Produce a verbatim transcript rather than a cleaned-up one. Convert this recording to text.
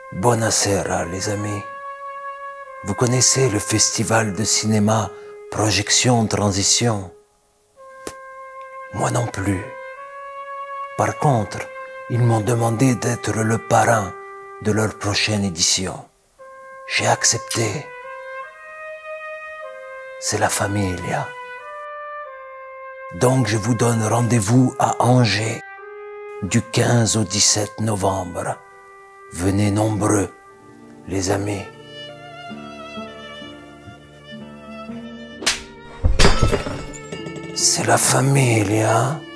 Buonasera, les amis. Vous connaissez le festival de cinéma Projection Transition? Moi non plus. Par contre, ils m'ont demandé d'être le parrain de leur prochaine édition. J'ai accepté. C'est la familia. Donc je vous donne rendez-vous à Angers du quinze au dix-sept novembre. Venez nombreux, les amis. C'est la familia.